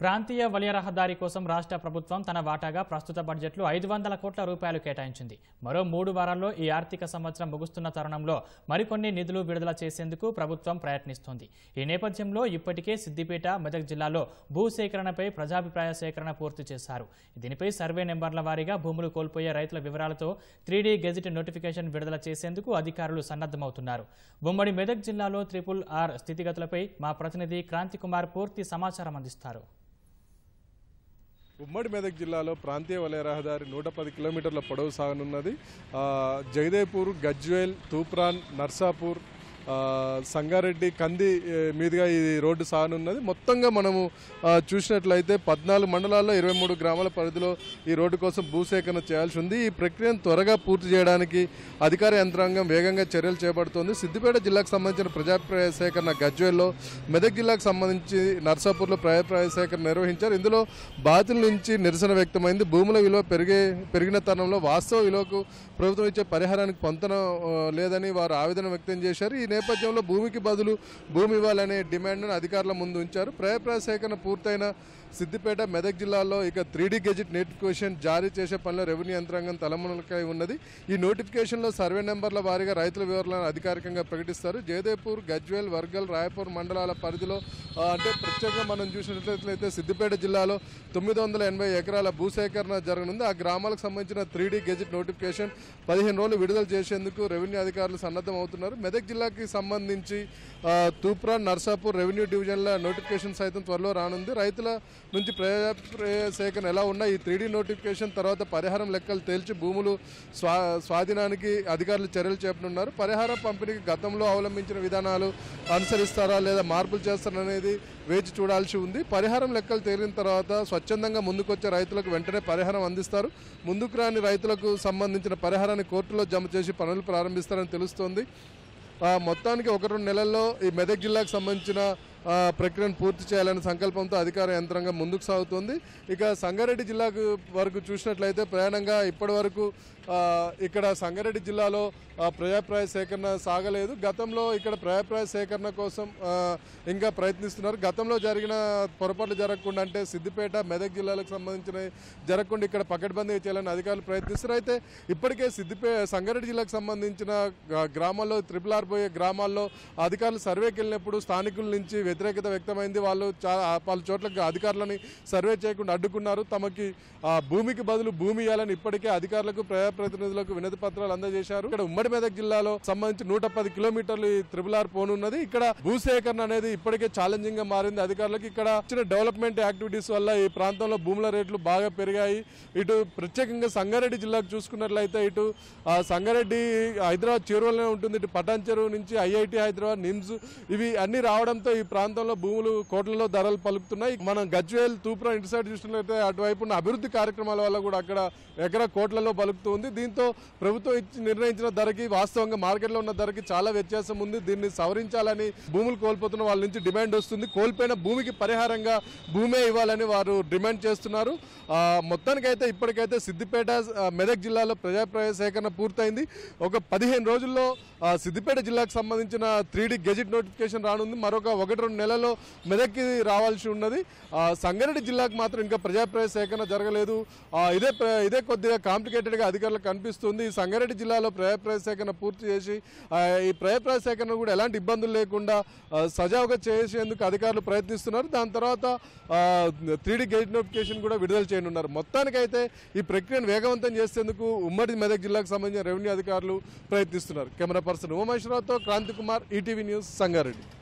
ప్రాంతీయ వలయ రహదారి కోసం రాష్ట్ర ప్రభుత్వం తన వాటాగా ప్రస్తుత బడ్జెట్లో 500 కోట్ల రూపాయలు కేటాయించింది. మరో 3 వారాల్లో ఈ ఆర్థిక సంవత్సరం ముగుస్తున్న తరుణంలో మరికొన్ని నిధులు విడుదల చేసేందుకు ప్రభుత్వం ప్రయత్నిస్తోంది. ఈ నేపథ్యంలో ఇప్పటికే సిద్దిపేట, మెదక్ జిల్లాలో భూసేకరణపై ప్రజాభిప్రాయ సేకరణ పూర్తి చేశారు. దీనిపై సర్వే నెంబర్ల వారీగా భూములు కోల్పోయే రైతుల వివరాలతో 3D గెజిట్ నోటిఫికేషన్ విడుదల చేసేందుకు అధికారులు సన్నద్ధమవుతున్నారు. ఉమ్మడి మెదక్ జిల్లాలో RRR స్థితిగతులపై మా ప్రతినిధి క్రాంతి కుమార్ పూర్తి సమాచారం అందిస్తారు. ఉమ్మడి మెదక్ జిల్లాలో ప్రాంతీయ వలయ రహదారి 110 కిలోమీటర్ల పొడవు సాగనున్నది. జగదేపూర్, గజ్వేల్, తూప్రాన్, నర్సాపూర్, సంగారెడ్డి, కంది మీదుగా ఈ రోడ్డు సాగనున్నది. మొత్తంగా మనము చూసినట్లయితే 14 మండలాల్లో 23 గ్రామాల పరిధిలో ఈ రోడ్డు కోసం భూసేకరణ చేయాల్సి ఉంది. ఈ ప్రక్రియను త్వరగా పూర్తి చేయడానికి అధికార యంత్రాంగం వేగంగా చర్యలు చేపడుతోంది. సిద్దిపేట జిల్లాకు సంబంధించిన ప్రజాభిప్రాయ సేకరణ గజ్వేల్లో, మెదక్ జిల్లాకు సంబంధించి నర్సాపూర్లో ప్రజాభిప్రాయ సేకరణ నిర్వహించారు. ఇందులో బాధితుల నుంచి నిరసన వ్యక్తమైంది. భూముల విలువ పెరిగిన తరుణంలో వాస్తవ విలువకు ప్రభుత్వం ఇచ్చే పరిహారానికి పొంతన లేదని వారు ఆవేదన వ్యక్తం చేశారు. ఈ నేపథ్యంలో భూమికి బదులు భూమి ఇవ్వాలనే డిమాండ్ను అధికారుల ముందు ఉంచారు. ప్రజాభిప్రాయ సేకరణ పూర్తయిన సిద్దిపేట, మెదక్ జిల్లాలో ఇక 3D గెజిట్ నోటిఫికేషన్ జారీ చేసే పనిలో రెవెన్యూ యంత్రాంగం తలమునకై ఉన్నది. ఈ నోటిఫికేషన్లో సర్వే నెంబర్ల వారీగా రైతుల వివరాలను అధికారికంగా ప్రకటిస్తారు. జయదేపూర్, గజ్వేల్, వర్గల్, రాయపూర్ మండలాల పరిధిలో అంటే ప్రత్యేకంగా మనం చూసినట్లయితే సిద్దిపేట జిల్లాలో 980 ఎకరాల భూసేకరణ జరగనుంది. ఆ గ్రామాలకు సంబంధించిన 3D గెజిట్ నోటిఫికేషన్ 15 రోజులు విడుదల చేసేందుకు రెవెన్యూ అధికారులు సన్నద్ధం అవుతున్నారు. మెదక్ జిల్లాకి సంబంధించి తూప్రాన్, నర్సాపూర్ రెవెన్యూ డివిజన్ల నోటిఫికేషన్ సైతం త్వరలో రానుంది. రైతుల నుంచి ప్రజాభిప్రాయ సేకరణ ఎలా ఉన్నా ఈ 3D నోటిఫికేషన్ తర్వాత పరిహారం లెక్కలు తేల్చి భూములు స్వాధీనానికి అధికారులు చర్యలు చేపట్టనున్నారు. పరిహారం పంపిణీకి గతంలో అవలంబించిన విధానాలు అనుసరిస్తారా లేదా మార్పులు చేస్తారనేది వేచి చూడాల్సి ఉంది. పరిహారం లెక్కలు తేలిన తర్వాత స్వచ్ఛందంగా ముందుకొచ్చే రైతులకు వెంటనే పరిహారం అందిస్తారు. ముందుకు రాని రైతులకు సంబంధించిన పరిహారాన్ని కోర్టులో జమ చేసి పనులు ప్రారంభిస్తారని తెలుస్తోంది. మొత్తానికి 1-2 నెలల్లో ఈ మెదక్ జిల్లాకు సంబంధించిన ప్రక్రియను పూర్తి చేయాలనే సంకల్పంతో అధికార యంత్రాంగం ముందుకు సాగుతోంది. ఇక సంగారెడ్డి జిల్లాకు వరకు చూసినట్లయితే ప్రయాణంగా ఇప్పటి వరకు ఇక్కడ సంగారెడ్డి జిల్లాలో ప్రజాభిప్రాయ సేకరణ సాగలేదు. గతంలో ఇక్కడ ప్రజాభిప్రాయ సేకరణ కోసం ఇంకా ప్రయత్నిస్తున్నారు. గతంలో జరిగిన పొరపాట్లు జరగకుండా అంటే సిద్దిపేట, మెదక్ జిల్లాలకు సంబంధించిన జరగకుండా ఇక్కడ పకడ్బందీ చేయాలని అధికారులు ప్రయత్నిస్తారు. అయితే ఇప్పటికే సంగారెడ్డి జిల్లాకు సంబంధించిన గ్రామాల్లో RRR పోయే గ్రామాల్లో అధికారులు సర్వేకి వెళ్ళినప్పుడు స్థానికుల నుంచి వ్యతిరేకత వ్యక్తమైంది. వాళ్ళు పలు చోట్ల అధికారులని సర్వే చేయకుండా అడ్డుకున్నారు. తమకి భూమికి బదులు భూమి ఇవ్వాలని ఇప్పటికే అధికారులకు ప్రజాప్రతినిధులకు వినతి పత్రాలు అందజేశారు. ఇక్కడ ఉమ్మడి మెదక్ జిల్లాలో సంబంధించి 110 కిలోమీటర్లు RRR పోనున్నది. ఇక్కడ భూసేకరణ అనేది ఇప్పటికే ఛాలెంజింగ్ గా మారింది అధికారులకు. ఇక్కడ వచ్చిన డెవలప్మెంట్ యాక్టివిటీస్ వల్ల ఈ ప్రాంతంలో భూముల రేట్లు బాగా పెరిగాయి. ఇటు ప్రత్యేకంగా సంగారెడ్డి జిల్లాకు చూసుకున్నట్లయితే ఇటు సంగారెడ్డి హైదరాబాద్ చెరువులోనే ఉంటుంది. ఇటు పటాన్ చెరువు నుంచి IIT హైదరాబాద్, నిమ్స్ ఇవి అన్ని రావడంతో ఈ ప్రాంతంలో భూములు కోట్లలో ధరలు పలుకుతున్నాయి. మనం గజ్వేల్, తూప్రాన్ ఇటు సైడ్ చూసినట్లయితే అటువైపు ఉన్న అభివృద్ధి కార్యక్రమాల వల్ల కూడా అక్కడ ఎకరా కోట్లలో పలుకుతుంది. దీంతో ప్రభుత్వం నిర్ణయించిన ధరకి వాస్తవంగా మార్కెట్లో ఉన్న ధరకి చాలా వ్యత్యాసం ఉంది. దీన్ని సవరించాలని భూములు కోల్పోతున్న వాళ్ళ నుంచి డిమాండ్ వస్తుంది. కోల్పోయిన భూమికి పరిహారంగా భూమే ఇవ్వాలని వారు డిమాండ్ చేస్తున్నారు. మొత్తానికైతే ఇప్పటికైతే సిద్దిపేట, మెదక్ జిల్లాలో ప్రజాభిప్రాయ సేకరణ పూర్తయింది. ఒక 15 రోజుల్లో సిద్దిపేట జిల్లాకు సంబంధించిన 3D గెజిట్ నోటిఫికేషన్ రానుంది. మరొక 1-2 నెలల్లో మెదక్కి రావాల్సి ఉన్నది. సంగారెడ్డి జిల్లాకు మాత్రం ఇంకా ప్రజాభిప్రాయ సేకరణ జరగలేదు. ఇదే కొద్దిగా కాంప్లికేటెడ్గా అధికారులకు కనిపిస్తుంది. ఈ సంగారెడ్డి జిల్లాలో ప్రజాభిప్రాయ సేకరణ పూర్తి చేసి ఈ ప్రజాభిప్రాయ సేకరణ కూడా ఎలాంటి ఇబ్బందులు లేకుండా సజావుగా చేసేందుకు అధికారులు ప్రయత్నిస్తున్నారు. దాని తర్వాత 3D గెజిట్ నోటిఫికేషన్ కూడా విడుదల చేయనున్నారు. మొత్తానికైతే ఈ ప్రక్రియను వేగవంతం చేసేందుకు ఉమ్మడి మెదక్ జిల్లాకు సంబంధించిన రెవెన్యూ అధికారులు ప్రయత్నిస్తున్నారు. కెమెరా పర్సన్ ఉమేశ్వరరావుతో క్రాంతి కుమార్, ఈటీవీ న్యూస్, సంగారెడ్డి.